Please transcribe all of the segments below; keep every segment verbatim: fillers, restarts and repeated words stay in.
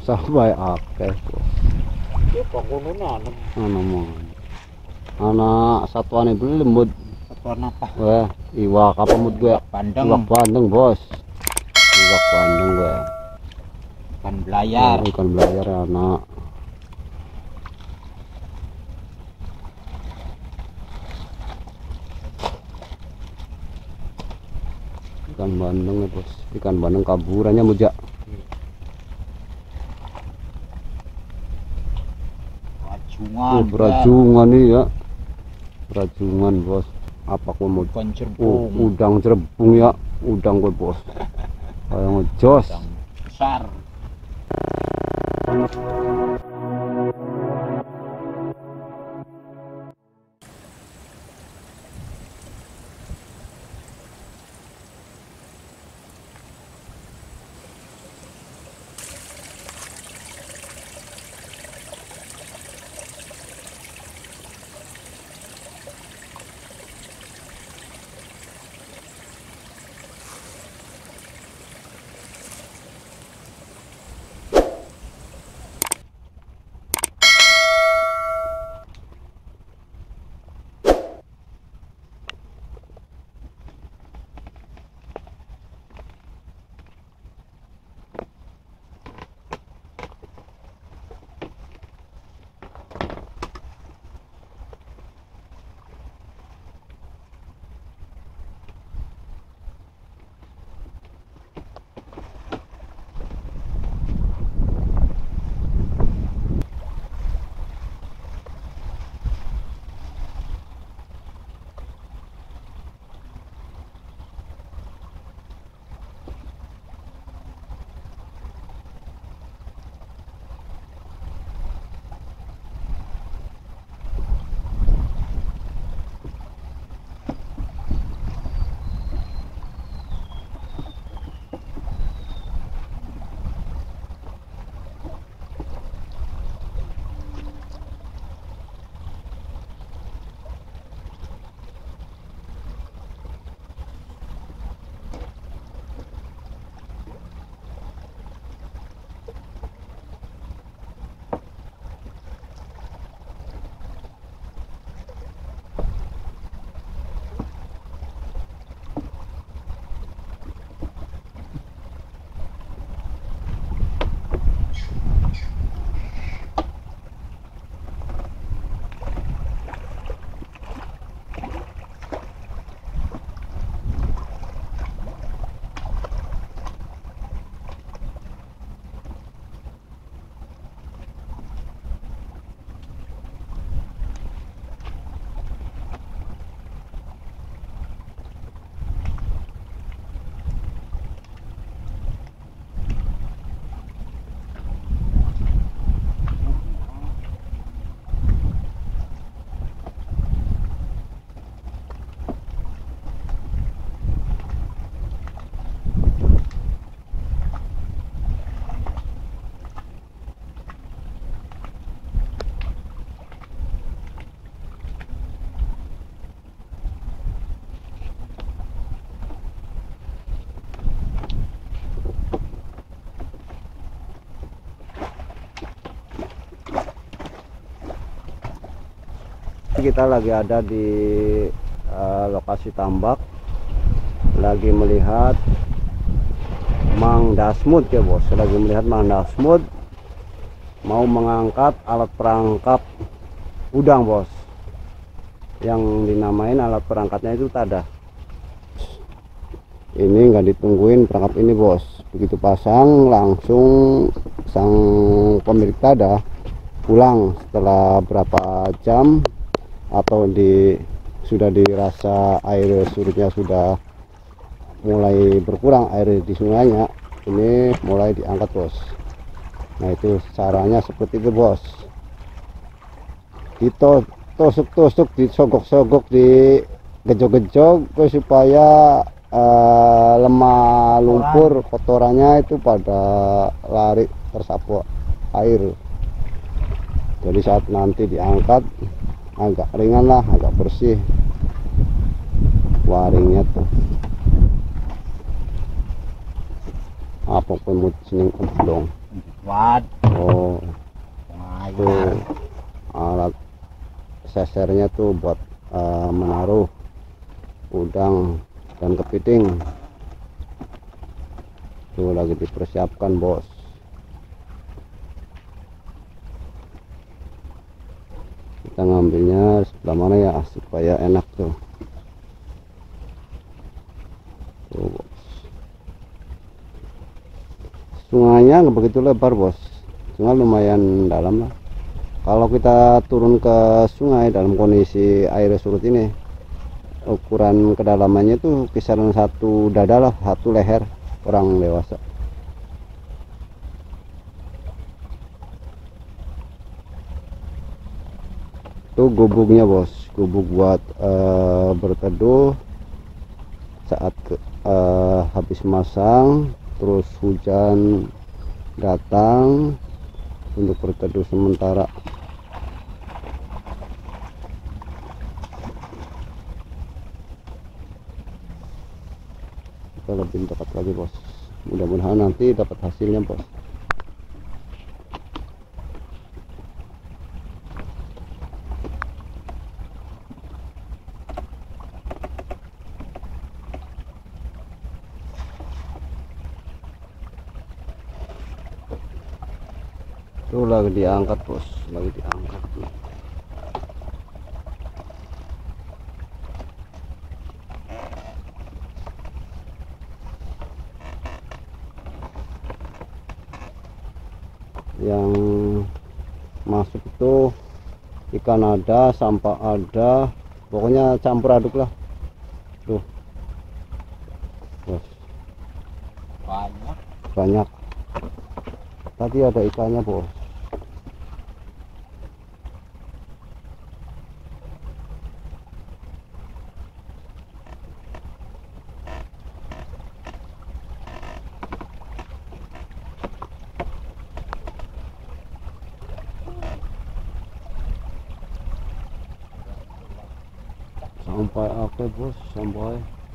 sampai akeh bos. Ya kono nanam. Ana mah. Ana satuane beli lembut. Satuan apa? Wah, iwak apa mut gue? Bandeng. Iwak bandeng bos. Iwak bandeng gue. Ikan belayar. Oh, ikan belayar anak. Ikan bandeng ya bos. Ikan bandeng kaburannya mujak. Rajungan. Oh, berajungan nih ya. Berajungan bos. Apa kau mau? Ikan Oh, cerbung. udang cerbung ya. Udang gue bos. Kayak ngejos. Udang besar. Kita lagi ada di uh, lokasi tambak, lagi melihat Mang Dasmut ya bos, lagi melihat Mang Dasmut mau mengangkat alat perangkap udang bos, yang dinamain alat perangkatnya itu tadah. Ini nggak ditungguin perangkap ini bos, begitu pasang langsung sang pemilik tadah pulang setelah berapa jam, atau di sudah dirasa air surutnya sudah mulai berkurang air di sungainya, ini mulai diangkat bos. Nah itu caranya seperti itu bos, ditusuk-tusuk, disogok-sogok, digejok-gejok supaya uh, lemah lumpur kotorannya itu pada lari tersapu air. Jadi saat nanti diangkat agak ringan lah, agak bersih waringnya tuh. Apa pun mau sini dong. What? sesernya tuh buat uh, menaruh udang dan kepiting. Tuh lagi dipersiapkan bos. Kita ngambilnya sebelah mana ya supaya enak tuh. Tuh bos. Sungainya nggak begitu lebar bos, sungai lumayan dalam lah. Kalau kita turun ke sungai dalam kondisi air surut ini, ukuran kedalamannya tuh kisaran satu dada lah, satu leher orang dewasa. Tuh gubuknya bos, gubuk buat uh, berteduh saat uh, habis masang, terus hujan datang untuk berteduh sementara. Kita lebih dekat lagi bos, mudah-mudahan nanti dapat hasilnya bos. Tuh lagi diangkat bos, lagi diangkat tuh. Yang masuk itu ikan ada, sampah ada, pokoknya campur aduk lah. Tuh bos, Banyak. banyak. Tadi ada ikannya bos. Sampai apa bos, sampai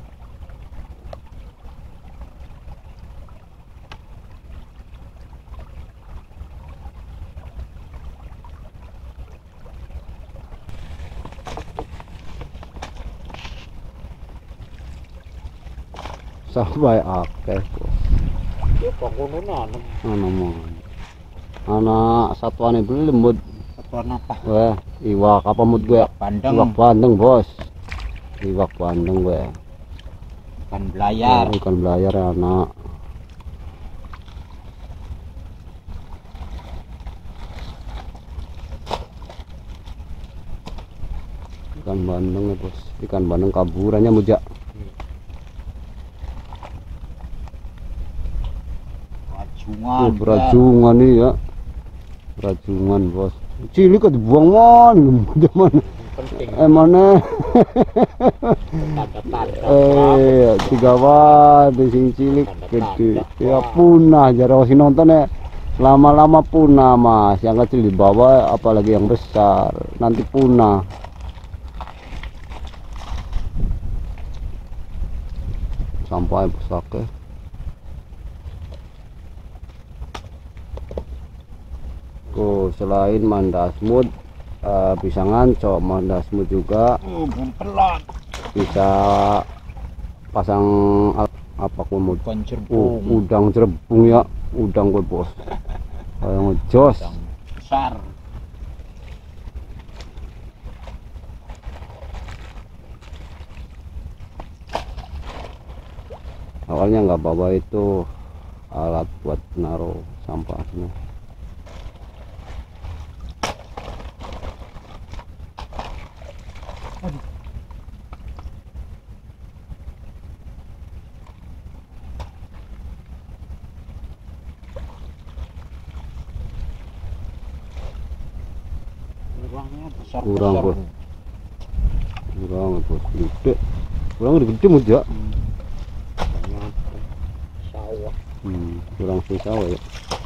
sampai akeh bos. Itu kokono nanam. Ana mah anak satuane beli lembut. Satuan apa? Wah, iwak apa mut gue? Bandeng. Iwak bandeng bos. Iwak bandeng gue. Ikan belayar. Nah, ikan belayar anak. Ikan bandeng ya bos. Ikan bandeng kaburannya mujak. Rajungan. Oh, berajungan nih ya. Berajungan bos. Cilik kok dibuang mon. Mana? Penting. Eh mana? Eh tiga watt di sing cilik gede. Ya punah jarang sih nonton ya. Lama-lama punah mas. Yang kecil di bawah apalagi yang besar nanti punah. Sampai besar. Oh, selain mandasmut uh, bisa ngancok, mandasmut juga Oh, pelot. bisa pasang apa kumut Ikan uh, cerbung. udang cerbung ya, udang gue bos kayak ngejos. Udang besar. Awalnya nggak bawa itu alat buat naruh sampahnya. Kurangnya besar. Kurang besar. bos, kurang bos gede, kurang gede aja. Hmm. Banyak sawah. Hmm, kurang sih sawah ya.